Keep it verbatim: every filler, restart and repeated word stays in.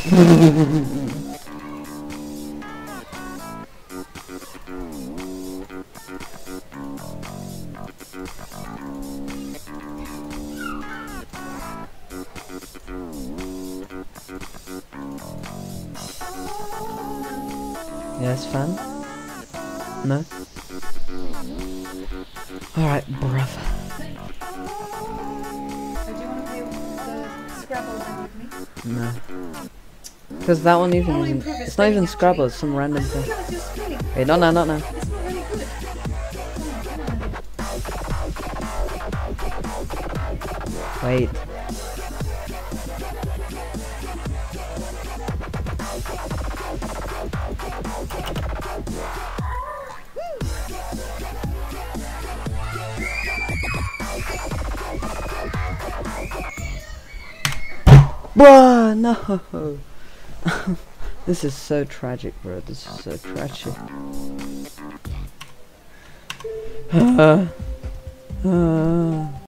Yes, fun? No? Alright, bruv. So do you want to play the Scrabble one with me? No. Because that one even Oh, isn't... improve his It's not even spelling, Scrabble, actually. it's some random I thing. thought it was your spelling. Wait, not now, not now. That's not really good. Come on, come on. Wait. Bruh, no! This is so tragic, bro. This is so tragic. uh, uh.